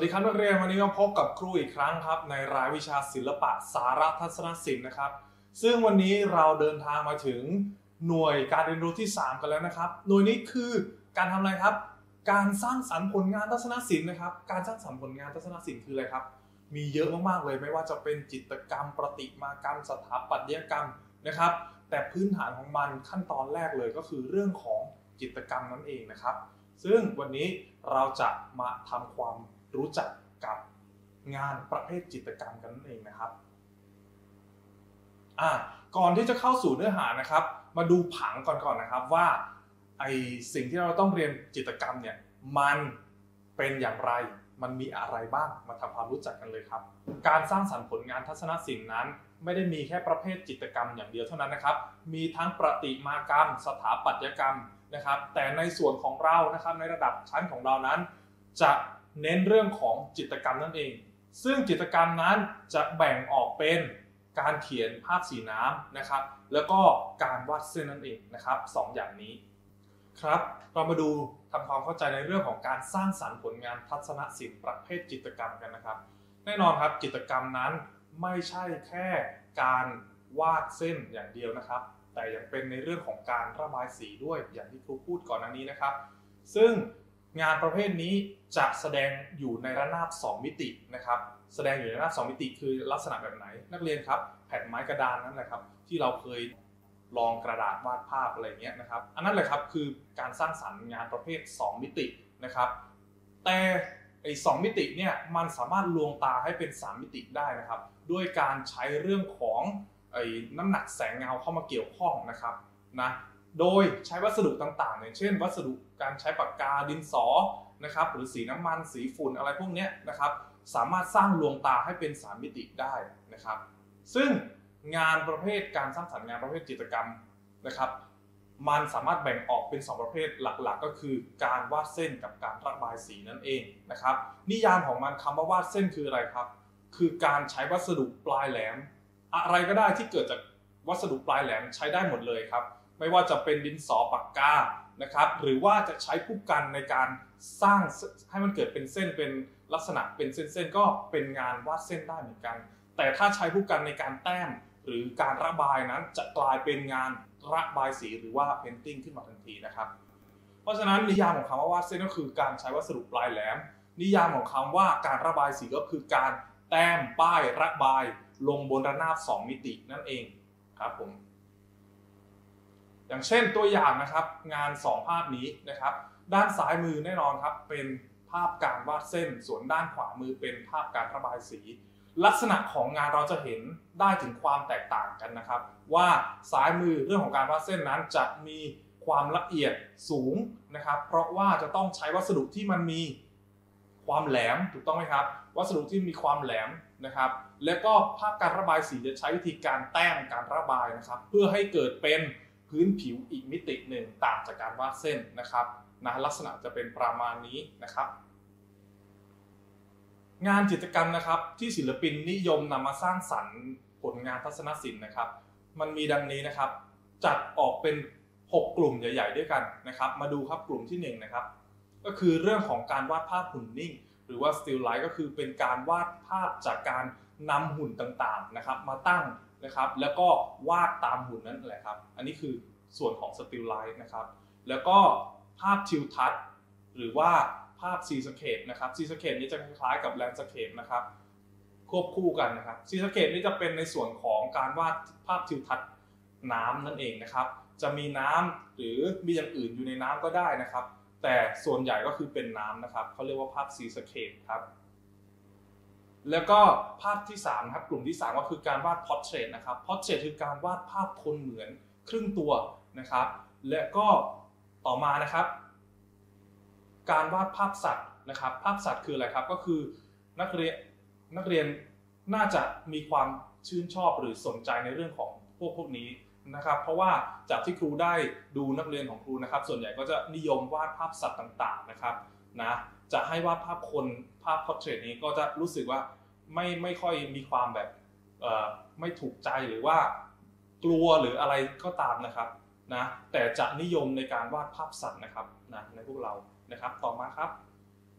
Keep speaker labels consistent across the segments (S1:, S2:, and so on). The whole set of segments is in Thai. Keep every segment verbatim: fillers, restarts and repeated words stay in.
S1: ดีครับนักเรียนวันนี้มาพบกับครูอีกครั้งครับในรายวิชาศิลปะสาระทัศนศิลป์นะครับซึ่งวันนี้เราเดินทางมาถึงหน่วยการเรียนรู้ที่สามกันแล้วนะครับหน่วยนี้คือการทำอะไรครับการสร้างสรรค์ผลงานทัศนศิลป์นะครับการสร้างสรรค์ผลงานทัศนศิลป์คืออะไรครับมีเยอะมากๆเลยไม่ว่าจะเป็นจิตรกรรมประติมากรรมสถาปัตยกรรมนะครับแต่พื้นฐานของมันขั้นตอนแรกเลยก็คือเรื่องของจิตรกรรมนั่นเองนะครับซึ่งวันนี้เราจะมาทำความรู้จักกับงานประเภทจิตรกรรมกันนั่นเองนะครับอ่ะก่อนที่จะเข้าสู่เนื้อหานะครับมาดูผังก่อนก่อนนะครับว่าไอสิ่งที่เราต้องเรียนจิตรกรรมเนี่ยมันเป็นอย่างไรมันมีอะไรบ้างมาทำความรู้จักกันเลยครับการสร้างสรรค์ผลงานทัศนศิลป์นั้นไม่ได้มีแค่ประเภทจิตรกรรมอย่างเดียวเท่านั้นนะครับมีทั้งประติมากรรมสถาปัตยกรรมนะครับแต่ในส่วนของเรานะครับในระดับชั้นของเรานั้นจะเน้นเรื่องของจิตรกรรมนั่นเองซึ่งจิตรกรรมนั้นจะแบ่งออกเป็นการเขียนภาพสีน้ำนะครับแล้วก็การวาดเส้นนั่นเองนะครับสองอย่างนี้ครับเรามาดูทำความเข้าใจในเรื่องของการสร้างสรรค์ผลงานทัศนศิลป์ประเภทจิตรกรรมกันนะครับแน่นอนครับจิตรกรรมนั้นไม่ใช่แค่การวาดเส้นอย่างเดียวนะครับแต่ยังเป็นในเรื่องของการระบายสีด้วยอย่างที่ครูพูดก่อนหน้านี้นะครับซึ่งงานประเภทนี้จะแสดงอยู่ในระนาบสองมิตินะครับแสดงอยู่ในระนาบสองมิติคือลักษณะแบบไหนนักเรียนครับแผ่นไม้กระดานนั่นแหละครับที่เราเคยลองกระดาษวาดภาพอะไรเงี้ยนะครับอันนั้นแหละครับคือการสร้างสรรค์งานประเภทสองมิตินะครับแต่ไอ้สองมิติเนี่ยมันสามารถลวงตาให้เป็นสามมิติได้นะครับด้วยการใช้เรื่องของไอ้น้ำหนักแสงเงาเข้ามาเกี่ยวข้องนะครับนะโดยใช้วัสดุต่างๆอย่างเช่นวัสดุการใช้ปากกาดินสอนะครับหรือสีน้ำมันสีฝุ่นอะไรพวกนี้นะครับสามารถสร้างลวงตาให้เป็นสามมิติได้นะครับซึ่งงานประเภทการสร้างสรรค์งานประเภทจิตรกรรมนะครับมันสามารถแบ่งออกเป็นสองประเภทหลักๆก็คือการวาดเส้นกับการระบายสีนั่นเองนะครับนิยามของมันคำว่าวาดเส้นคืออะไรครับคือการใช้วัสดุปลายแหลมอะไรก็ได้ที่เกิดจากวัสดุปลายแหลมใช้ได้หมดเลยครับไม่ว่าจะเป็นดินสอปากกานะครับหรือว่าจะใช้ผู้กันในการสร้างให้มันเกิดเป็นเส้นเป็นลักษณะเป็นเส้นๆก็เป็นงานวาดเส้นได้เหมือนกันแต่ถ้าใช้ผู้กันในการแต้มหรือการระบายนั้นจะกลายเป็นงานระบายสีหรือว่าเพนติ้งขึ้นมาทันทีนะครับเพราะฉะนั้นนิยามของคำว่าวาดเส้นก็คือการใช้วัสดุปลายแหลมนิยามของคำว่าการระบายสีก็คือการแต้มป้ายระบายลงบนระนาบสองมิตินั่นเองครับผมอย่างเช่นตัวอย่างนะครับงานสองภาพนี้นะครับด้านซ้ายมือแน่นอนครับเป็นภาพการวาดเส้นส่วนด้านขวามือเป็นภาพการระบายสีลักษณะของงานเราจะเห็นได้ถึงความแตกต่างกันนะครับว่าซ้ายมือเรื่องของการวาดเส้นนั้นจะมีความละเอียดสูงนะครับเพราะว่าจะต้องใช้วัสดุที่มันมีความแหลมถูกต้องไหมครับวัสดุที่มีความแหลมนะครับแล้วก็ภาพการระบายสีจะใช้วิธีการแต้มการระบายนะครับเพื่อให้เกิดเป็นพื้นผิวอีกมิติหนึ่งต่างจากการวาดเส้นนะครับนะลักษณะจะเป็นประมาณนี้นะครับงานจิตรกรรมนะครับที่ศิลปินนิยมนำมาสร้างสรรค์ผลงานทัศนศิลป์นะครับมันมีดังนี้นะครับจัดออกเป็นหกกลุ่มใหญ่ๆด้วยกันนะครับมาดูครับกลุ่มที่หนึ่งนะครับก็คือเรื่องของการวาดภาพหุ่นนิ่งหรือว่า still life ก็คือเป็นการวาดภาพจากการนำหุ่นต่างๆนะครับมาตั้งนะครับแล้วก็วาดตามหุ่นนั่นแหละครับอันนี้คือส่วนของ still life นะครับแล้วก็ภาพทิวทัศน์หรือว่าภาพซีสเคปนะครับซีสเคปนี้จะคล้ายๆกับแลนด์สเคปนะครับควบคู่กันนะครับซีสเคปนี้จะเป็นในส่วนของการวาดภาพทิวทัศน์น้ำนั่นเองนะครับจะมีน้ำหรือมีอย่างอื่นอยู่ในน้ำก็ได้นะครับแต่ส่วนใหญ่ก็คือเป็นน้ำนะครับเขาเรียกว่าภาพซีสเคปครับแล้วก็ภาพที่สามครับกลุ่มที่สามก็คือการวาดพอร์เทรตนะครับพอร์เทรตคือการวาดภาพคนเหมือนครึ่งตัวนะครับและก็ต่อมานะครับการวาดภาพสัตว์นะครับภาพสัตว์คืออะไรครับก็คือนักเรียนนักเรียนน่าจะมีความชื่นชอบหรือสนใจในเรื่องของพวกพวกนี้นะครับเพราะว่าจากที่ครูได้ดูนักเรียนของครูนะครับส่วนใหญ่ก็จะนิยมวาดภาพสัตว์ต่างๆนะครับนะจะให้วาดภาพคนภาพพอร์เทรตนี้ก็จะรู้สึกว่าไม่ไม่ค่อยมีความแบบไม่ถูกใจหรือว่ากลัวหรืออะไรก็ตามนะครับนะแต่จะนิยมในการวาดภาพสัตว์นะครับนะในพวกเรานะครับต่อมาครับ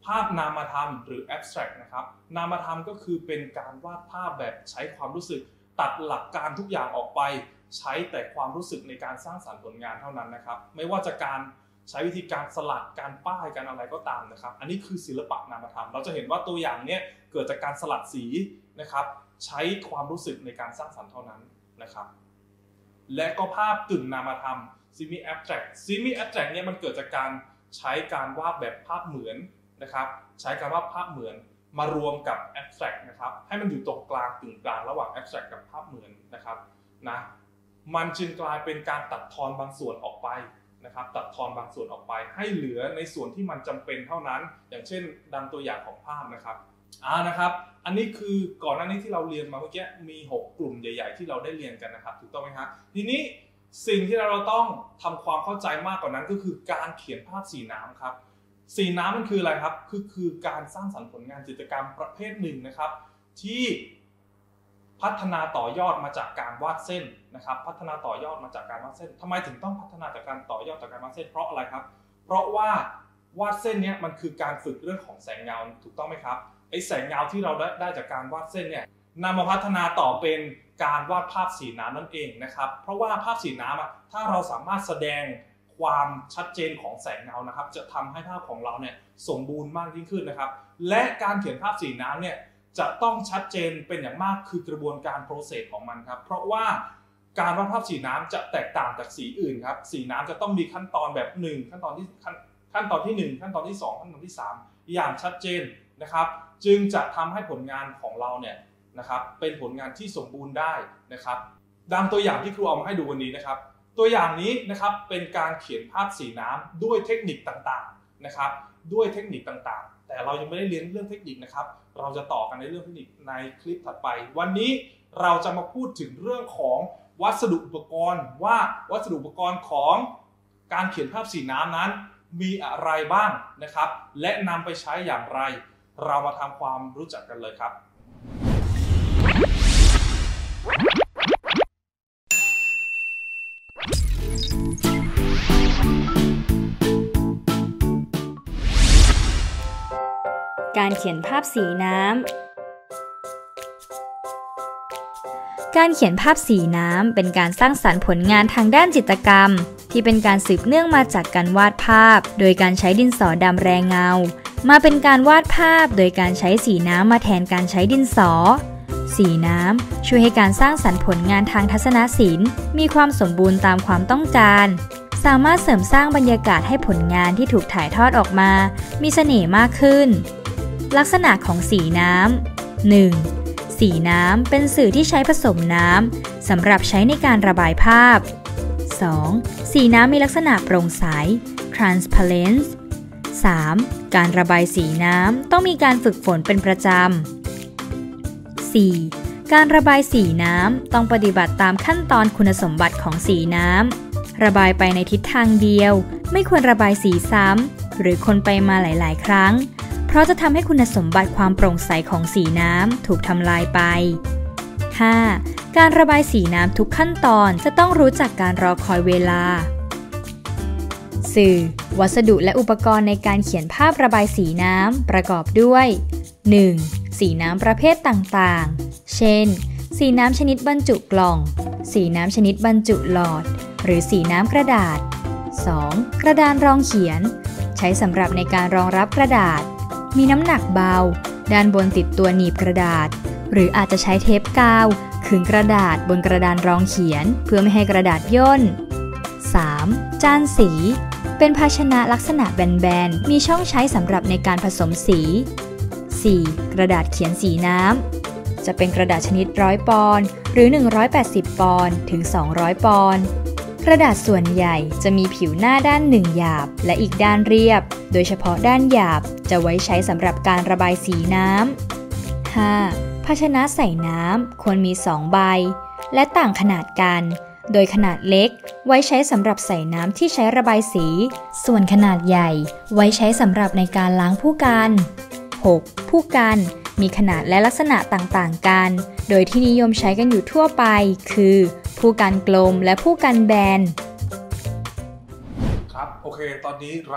S1: ภาพนามธรรมหรือ abstract นะครับนามธรรมก็คือเป็นการวาดภาพแบบใช้ความรู้สึกตัดหลักการทุกอย่างออกไปใช้แต่ความรู้สึกในการสร้างสรรค์ผลงานเท่านั้นนะครับไม่ว่าจะการใช้วิธีการสลักการป้ายการอะไรก็ตามนะครับอันนี้คือศิลปะนามธรรมเราจะเห็นว่าตัวอย่างเนี้ยเกิดจากการสลัดสีนะครับใช้ความรู้สึกในการสร้างสรรค์เท่านั้นนะครับและก็ภาพกึ่งนามธรรม semi abstract semi abstract เนี่ยมันเกิดจากการใช้การวาดแบบภาพเหมือนนะครับใช้การวาดภาพเหมือนมารวมกับ abstract นะครับให้มันอยู่ตรงกลางกึ่งกลางระหว่าง abstract กับภาพเหมือนนะครับนะมันจึงกลายเป็นการตัดทอนบางส่วนออกไปนะครับตัดทอนบางส่วนออกไปให้เหลือในส่วนที่มันจำเป็นเท่านั้นอย่างเช่นดังตัวอย่างของภาพนะครับอ่านะครับอันนี้คือก่อนหน้านี้ที่เราเรียนมาเมื่อกี้มีหกกลุ่มใหญ่ๆที่เราได้เรียนกันนะครับถูกต้องไหมครับทีนี้สิ่งที่เราต้องทำความเข้าใจมากกว่านั้นก็คือการเขียนภาพสีน้ำครับสีน้ำมันคืออะไรครับคือคือการสร้างสรรค์ผลงานจิตรกรรมประเภทหนึ่งนะครับที่พัฒนาต่อยอดมาจากการวาดเส้นนะครับพัฒนาต่อยอดมาจากการวาดเส้นทำไมถึงต้องพัฒนาจากการต่อยอดจากการวาดเส้นเพราะอะไรครับเพราะว่าวาดเส้นนี้มันคือการฝึกเรื่องของแสงเงาถูกต้องไหมครับไอ้แสงเงาที่เราได้ได้จากการวาดเส้นเนี่ยนำมาพัฒนาต่อเป็นการวาดภาพสีน้ำนั่นเองนะครับเพราะว่าภาพสีน้ำอ่ะถ้าเราสามารถแสดงความชัดเจนของแสงเงานะครับจะทำให้ภาพของเราเนี่ยสมบูรณ์มากยิ่งขึ้นนะครับและการเขียนภาพสีน้ำเนี่ยจะต้องชัดเจนเป็นอย่างมากคือกระบวนการโปรเซสของมันครับเพราะว่าการวาดภาพสีน้ำจะแตกต่างจากสีอื่นครับสีน้ำจะต้องมีขั้นตอนแบบหนึ่งขั้นตอนที่ขั้นขั้นตอนที่หนึ่งขั้นตอนที่สองขั้นตอนที่สามอย่างชัดเจนนะครับจึงจะทำให้ผลงานของเราเนี่ยนะครับเป็นผลงานที่สมบูรณ์ได้นะครับดังตัวอย่างที่ครูเอามาให้ดูวันนี้นะครับตัวอย่างนี้นะครับเป็นการเขียนภาพสีน้ำด้วยเทคนิคต่างๆนะครับด้วยเทคนิคต่างๆแต่เรายังไม่ได้เรียนเรื่องเทคนิคนะครับเราจะต่อกันในเรื่องเทคนิคในคลิปถัดไปวันนี้เราจะมาพูดถึงเรื่องของวัสดุอุปกรณ์ว่าวัสดุอุปกรณ์ของการเขียนภาพสีน้ำนั้นมีอะไรบ้างนะครับและนำไปใช้อย่างไรเรามาทำความรู้จักกันเลยครับ
S2: การเขียนภาพสีน้ำการเขียนภาพสีน้ำเป็นการสร้างสรรค์ผลงานทางด้านจิตรกรรมที่เป็นการสืบเนื่องมาจากการวาดภาพโดยการใช้ดินสอดำแรงเงามาเป็นการวาดภาพโดยการใช้สีน้ำมาแทนการใช้ดินสอสีน้ำช่วยให้การสร้างสรรค์ผลงานทางทัศนศิลป์มีความสมบูรณ์ตามความต้องการสามารถเสริมสร้างบรรยากาศให้ผลงานที่ถูกถ่ายทอดออกมามีเสน่ห์มากขึ้นลักษณะของสีน้ำ หนึ่ง สีน้ำเป็นสื่อที่ใช้ผสมน้ำสำหรับใช้ในการระบายภาพ สอง สีน้ำมีลักษณะโปร่งใส transparent สาม การระบายสีน้ำต้องมีการฝึกฝนเป็นประจำ สี่ การระบายสีน้ำต้องปฏิบัติตามขั้นตอนคุณสมบัติของสีน้ำระบายไปในทิศทางเดียวไม่ควรระบายสีซ้ำหรือคนไปมาหลายๆครั้งเพราะจะทำให้คุณสมบัติความโปร่งใสของสีน้ำถูกทำลายไป ห้า การระบายสีน้ำทุกขั้นตอนจะต้องรู้จักการรอคอยเวลา สื่อ วัสดุและอุปกรณ์ในการเขียนภาพระบายสีน้ำประกอบด้วย หนึ่ง สีน้ำประเภทต่างๆ เช่น สีน้ำชนิดบรรจุกล่อง สีน้ำชนิดบรรจุหลอด หรือสีน้ำกระดาษ สอง กระดานรองเขียน ใช้สำหรับในการรองรับกระดาษมีน้ำหนักเบาด้านบนติดตัวหนีบกระดาษหรืออาจจะใช้เทปกาวขึงกระดาษบนกระดานรองเขียนเพื่อไม่ให้กระดาษย่น สาม จานสีเป็นภาชนะลักษณะแบนๆมีช่องใช้สำหรับในการผสมสี สี่ กระดาษเขียนสีน้ำจะเป็นกระดาษชนิดร้อยปอนด์หรือหนึ่งร้อยแปดสิบปอนด์ถึงสองร้อยปอนด์กระดาษส่วนใหญ่จะมีผิวหน้าด้านหนึ่งหยาบและอีกด้านเรียบโดยเฉพาะด้านหยาบจะไว้ใช้สำหรับการระบายสีน้ำ ห้า ภาชนะใส่น้ำควรมีสองใบและต่างขนาดกันโดยขนาดเล็กไว้ใช้สำหรับใส่น้ำที่ใช้ระบายสีส่วนขนาดใหญ่ไว้ใช้สำหรับในการล้างผู้กัน หก ผู้กันมีขนาดและลักษณะต่างๆกันโดยที่นิยมใช้กันอยู่ทั่วไปคือผู้กันกลมและผู้กันแบน
S1: ครับโอเคตอนนี้เรา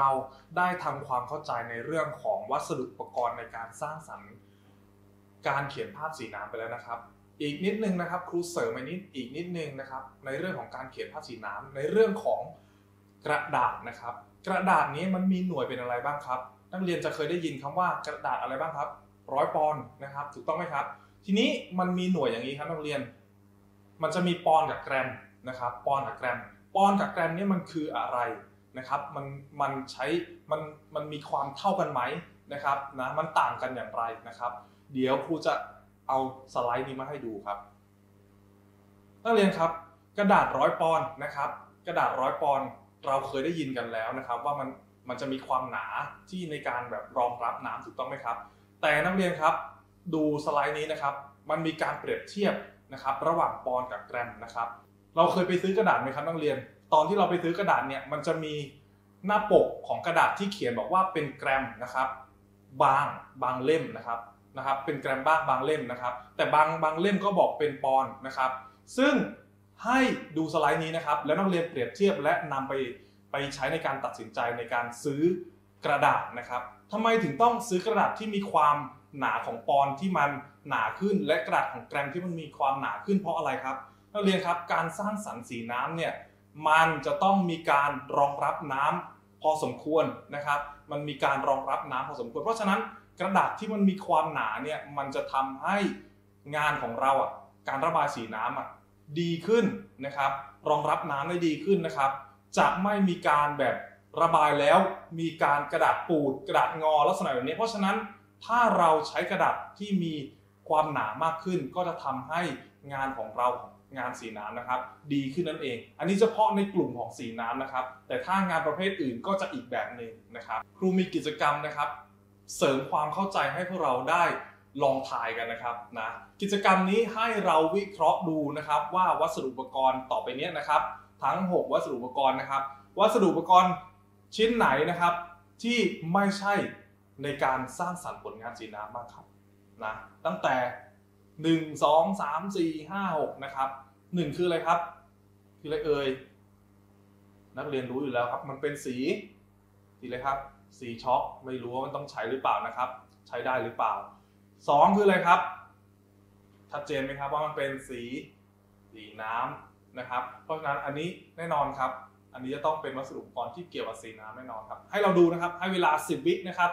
S1: ได้ทำความเข้าใจในเรื่องของวัสดุอุปกรณ์ในการสร้างสรรค์การเขียนภาพสีน้ำไปแล้วนะครับอีกนิดนึงนะครับครูเสริมไปนิดอีกนิดนึงนะครับในเรื่องของการเขียนภาพสีน้ำในเรื่องของกระดาษนะครับกระดาษนี้มันมีหน่วยเป็นอะไรบ้างครับนักเรียนจะเคยได้ยินคำว่ากระดาษอะไรบ้างครับร้อยปอนด์นะครับถูกต้องไหมครับทีนี้มันมีหน่วยอย่างนี้ครับนักเรียนมันจะมีปอนด์กับแกรมนะครับปอนด์กับแกรมปอนด์กับแกรมนี่มันคืออะไรนะครับมันมันใช้มันมันมีความเท่ากันไหมนะครับนะมันต่างกันอย่างไรนะครับเดี๋ยวครูจะเอาสไลด์นี้มาให้ดูครับนักเรียนครับกระดาษร้อยปอนด์นะครับกระดาษร้อยปอนด์เราเคยได้ยินกันแล้วนะครับว่ามันมันจะมีความหนาที่ในการแบบรองรับน้ำถูกต้องไหมครับแต่นักเรียนครับดูสไลด์นี้นะครับมันมีการเปรียบเทียบนะครับระหว่างปอนด์กับแกรมนะครับเราเคยไปซื้อกระดาษไหมครับนักเรียนตอนที่เราไปซื้อกระดาษเนี่ยมันจะมีหน้าปกของกระดาษที่เขียนบอกว่าเป็นแกรมนะครับบางบางเล่มนะครับนะครับเป็นแกรมบ้างบางเล่มนะครับแต่บางบางเล่มก็บอกเป็นปอนด์นะครับซึ่งให้ดูสไลด์นี้นะครับแล้วนักเรียนเปรียบเทียบและนำไปไปใช้ในการตัดสินใจในการซื้อกระดาษนะครับทำไมถึงต้องซื้อกระดาษที่มีความหนาของปอนด์ที่มันหนาขึ้นและกระดาษของแกรมที่มันมีความหนาขึ้นเพราะอะไรครับนักเรียนครับการสร้างสรรค์สีน้ำเนี่ยมันจะต้องมีการรองรับน้ำพอสมควรนะครับมันมีการรองรับน้ำพอสมควรเพราะฉะนั้นกระดาษที่มันมีความหนาเนี่ยมันจะทำให้งานของเราอ่ะการระบายสีน้ำอ่ะดีขึ้นนะครับรองรับน้ำได้ดีขึ้นนะครับจะไม่มีการแบบระบายแล้วมีการกระดาษปูดกระดาษงอลักษณะแบบนี้เพราะฉะนั้นถ้าเราใช้กระดาษที่มีความหนามากขึ้นก็จะทำให้งานของเรางานสีน้ำนะครับดีขึ้นนั่นเองอันนี้เฉพาะในกลุ่มของสีน้ำนะครับแต่ถ้างานประเภทอื่นก็จะอีกแบบหนึ่งนะครับครูมีกิจกรรมนะครับเสริมความเข้าใจให้พวกเราได้ลองทายกันนะครับนะกิจกรรมนี้ให้เราวิเคราะห์ดูนะครับว่าวัสดุอุปกรณ์ต่อไปนี้นะครับทั้งหกวัสดุอุปกรณ์นะครับวัสดุอุปกรณ์ชิ้นไหนนะครับที่ไม่ใช่ในการสร้างสรรค์ผลงานสีน้ำบ้างครับนะตั้งแต่หนึ่ง สอง สาม สี่ ห้า หกนะครับหนึ่งคืออะไรครับคืออะไรเอ่ยนักเรียนรู้อยู่แล้วครับมันเป็นสีสีอะไรครับสีช็อกไม่รู้ว่ามันต้องใช้หรือเปล่านะครับใช้ได้หรือเปล่าสองคืออะไรครับชัดเจนไหมครับว่ามันเป็นสีสีน้ำนะครับเพราะฉะนั้นอันนี้แน่นอนครับอันนี้จะต้องเป็นวัสดุอุปกรณ์ที่เกี่ยวกับสีน้ำแน่นอนครับให้เราดูนะครับให้เวลาสิบวินะครับ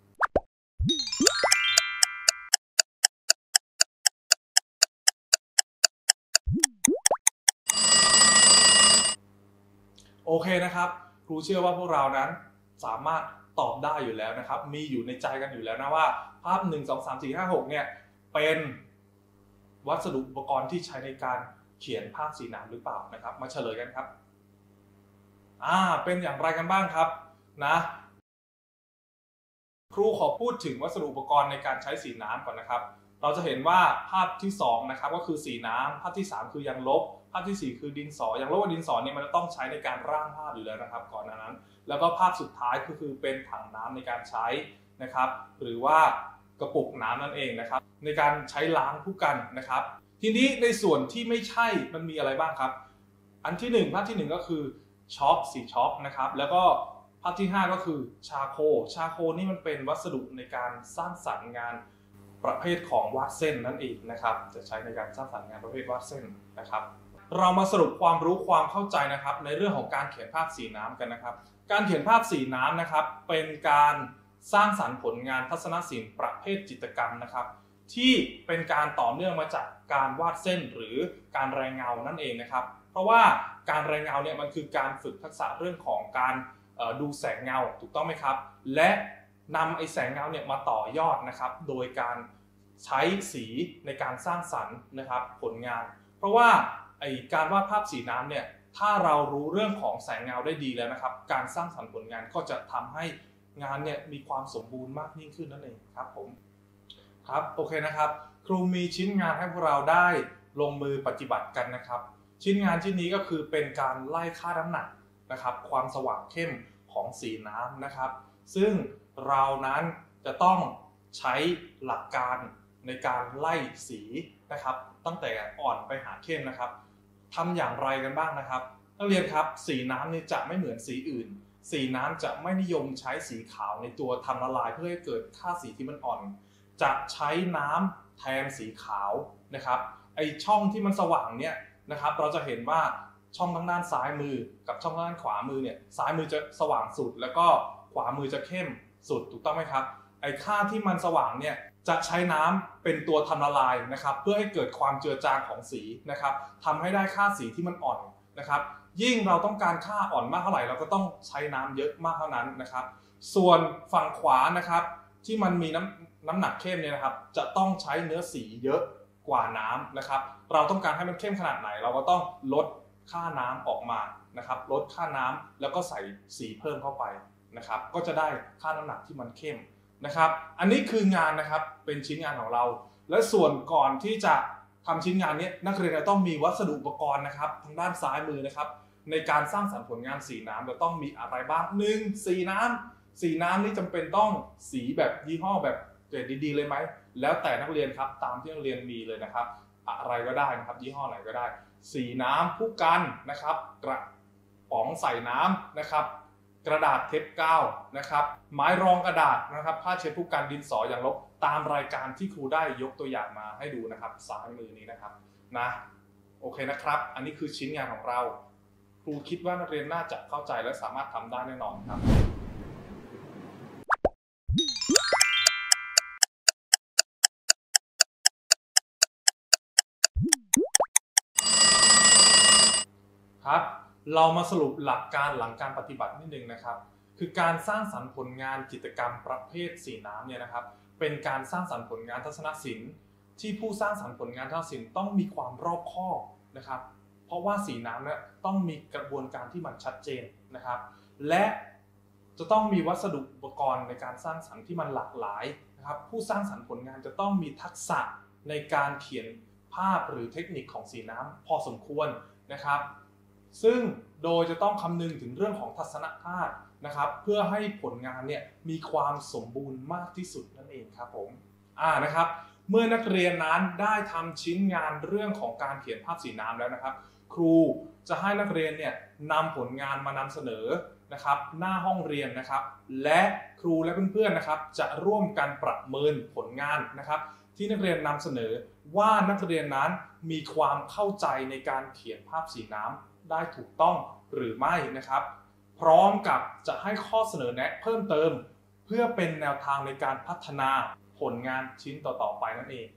S1: โอเคนะครับครูเชื่อว่าพวกเรานั้นสามารถตอบได้อยู่แล้วนะครับมีอยู่ในใจกันอยู่แล้วนะว่าภาพหนึ่ง สอง สาม สี่ ห้า หกเนี่ยเป็นวัสดุอุปกรณ์ที่ใช้ในการเขียนภาพสีน้ำหรือเปล่านะครับมาเฉลยกันครับอ่าเป็นอย่างไรกันบ้างครับนะครูขอพูดถึงวัสดุอุปกรณ์ในการใช้สีน้ำก่อนนะครับเราจะเห็นว่าภาพที่สองนะครับก็คือสีน้ำภาพที่สามคือยางลบภาพที่สี่คือดินสอยางลบกับดินสอเนี่ยมันจะต้องใช้ในการร่างภาพอยู่แล้วนะครับก่อนหน้านั้นแล้วก็ภาพสุดท้ายก็คือเป็นถังน้ำในการใช้นะครับหรือว่ากระปุกน้ำนั่นเองนะครับในการใช้ล้างผู้กันนะครับทีนี้ในส่วนที่ไม่ใช่มันมีอะไรบ้างครับอันที่หนึ่งภาพที่หนึ่งก็คือช็อคสีช็อคนะครับแล้วก็ภาพที่ห้าก็คือชาโคชาโคนี่มันเป็นวัสดุในการสร้างสรรค์งานประเภทของวาดเส้นนั่นเองนะครับจะใช้ในการสร้างสรรค์งานประเภทวาดเส้นนะครับเรามาสรุปความรู้ความเข้าใจนะครับในเรื่องของการเขียนภาพสีน้ำกันนะครับการเขียนภาพสีน้ำนะครับเป็นการสร้างสรรค์ผลงานทัศนศิลป์ประเภทจิตรกรรมนะครับที่เป็นการต่อเนื่องมาจากการวาดเส้นหรือการแรงเงานั่นเองนะครับเพราะว่าการแรงเงาเนี่ยมันคือการฝึกทักษะเรื่องของการดูแสงเงาถูกต้องไหมครับและนำไอ้แสงเงาเนี่ยมาต่อยอดนะครับโดยการใช้สีในการสร้างสรรค์นะครับผลงานเพราะว่าไอ้การวาดภาพสีน้ำเนี่ยถ้าเรารู้เรื่องของแสงเงาได้ดีแล้วนะครับการสร้างสรรค์ผลงานก็จะทำให้งานเนี่ยมีความสมบูรณ์มากยิ่งขึ้นนั่นเองครับผมครับโอเคนะครับครูมีชิ้นงานให้พวกเราได้ลงมือปฏิบัติกันนะครับชิ้นงานชิ้นนี้ก็คือเป็นการไล่ค่าน้ำหนักนะครับความสว่างเข้มของสีน้ำนะครับซึ่งเรานั้นจะต้องใช้หลักการในการไล่สีนะครับตั้งแต่อ่อนไปหาเข้มนะครับทำอย่างไรกันบ้างนะครับนักเรียนครับสีน้ำนี่จะไม่เหมือนสีอื่นสีน้ำจะไม่นิยมใช้สีขาวในตัวทำละลายเพื่อให้เกิดค่าสีที่มันอ่อนจะใช้น้ำแทนสีขาวนะครับไอช่องที่มันสว่างเนี่ยนะครับเราจะเห็นว่าช่องทางด้านซ้ายมือกับช่องด้านขวามือเนี่ยซ้ายมือจะสว่างสุดแล้วก็ขวามือจะเข้มสุดถูกต้องไหมครับไอค่าที่มันสว่างเนี่ยจะใช้น้ำเป็นตัวทำละลายนะครับเพื่อให้เกิดความเจือจางของสีนะครับทำให้ได้ค่าสีที่มันอ่อนนะครับยิ่งเราต้องการค่าอ่อนมากเท่าไหร่เราก็ต้องใช้น้ำเยอะมากเท่านั้นนะครับส่วนฝั่งขวานะครับที่มันมีน้ำน้ำหนักเข้มเนี่ยนะครับจะต้องใช้เนื้อสีเยอะกว่าน้ำนะครับเราต้องการให้มันเข้มขนาดไหนเราก็ต้องลดค่าน้ำออกมานะครับลดค่าน้ำแล้วก็ใส่สีเพิ่มเข้าไปนะครับก็จะได้ค่าน้ำหนักที่มันเข้มนะครับอันนี้คืองานนะครับเป็นชิ้นงานของเราและส่วนก่อนที่จะทำชิ้นงานนี้นักเรียนจะต้องมีวัสดุอุปกรณ์นะครับทางด้านซ้ายมือนะครับในการสร้างสรรค์ผลงานสีน้ำจะต้องมีอะไรบ้างหนึ่งสีน้ำสีน้ำนี่จำเป็นต้องสีแบบยี่ห้อแบบเกรดดีๆเลยไหมแล้วแต่นักเรียนครับตามที่นักเรียนมีเลยนะครับอะไรก็ได้นะครับยี่ห้อไหนก็ได้สีน้ำผู้กันนะครับกระป๋องใส่น้ำนะครับกระดาษเทปกาวนะครับไม้รองกระดาษนะครับผ้าเช็ดผู้กันดินสออย่างลบตามรายการที่ครูได้ยกตัวอย่างมาให้ดูนะครับซ้ายมือนี้นะครับนะโอเคนะครับอันนี้คือชิ้นงานของเราครูคิดว่านักเรียนน่าจะเข้าใจและสามารถทำได้แน่นอนครับครับเรามาสรุปหลักการหลังการปฏิบัตินิดนึงนะครับคือการสร้างสรรค์ผลงานจิตรกรรมประเภทสีน้ำเนี่ยนะครับเป็นการสร้างสรรค์ผลงานทัศนศิลป์ที่ผู้สร้างสรรค์ผลงานทัศนศิลป์ต้องมีความรอบคอบนะครับเพราะว่าสีน้ำเนี่ยต้องมีกระบวนการที่มันชัดเจนนะครับและจะต้องมีวัสดุอุปกรณ์ในการสร้างสรรค์ที่มันหลากหลายนะครับผู้สร้างสรรค์ผลงานจะต้องมีทักษะในการเขียนภาพหรือเทคนิคของสีน้ำพอสมควรนะครับซึ่งโดยจะต้องคำนึงถึงเรื่องของทัศนคตินะครับเพื่อให้ผลงานเนี่ยมีความสมบูรณ์มากที่สุดนั่นเองครับผมอ่านะครับเมื่อนักเรียนนั้นได้ทำชิ้นงานเรื่องของการเขียนภาพสีน้ำแล้วนะครับครูจะให้นักเรียนเนี่ยนำผลงานมานำเสนอนะครับหน้าห้องเรียนนะครับและครูและเพื่อนๆนะครับจะร่วมกันประเมินผลงานนะครับที่นักเรียนนำเสนอว่านักเรียนนั้นมีความเข้าใจในการเขียนภาพสีน้ำได้ถูกต้องหรือไม่นะครับพร้อมกับจะให้ข้อเสนอแนะเพิ่มเติมเพื่อเป็นแนวทางในการพัฒนาผลงานชิ้นต่อๆไปนั่นเอง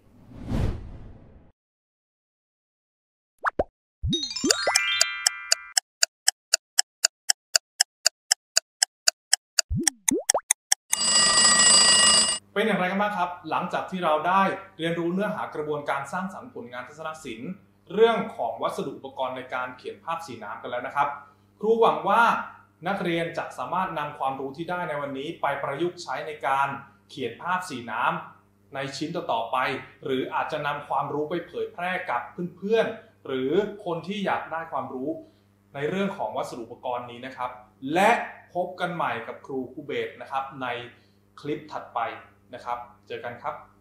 S1: เป็นอย่างไรกันบ้างครับหลังจากที่เราได้เรียนรู้เนื้อหากระบวนการสร้างสรรค์ผลงานทัศนศิลป์เรื่องของวัสดุอุปกรณ์ในการเขียนภาพสีน้ำกันแล้วนะครับครูหวังว่านักเรียนจะสามารถนำความรู้ที่ได้ในวันนี้ไปประยุกต์ใช้ในการเขียนภาพสีน้ำในชิ้นต่อๆไปหรืออาจจะนำความรู้ไปเผยแพร่กับเพื่อนๆหรือคนที่อยากได้ความรู้ในเรื่องของวัสดุอุปกรณ์นี้นะครับและพบกันใหม่กับครูครูเบสนะครับในคลิปถัดไปนะครับเจอกันครับ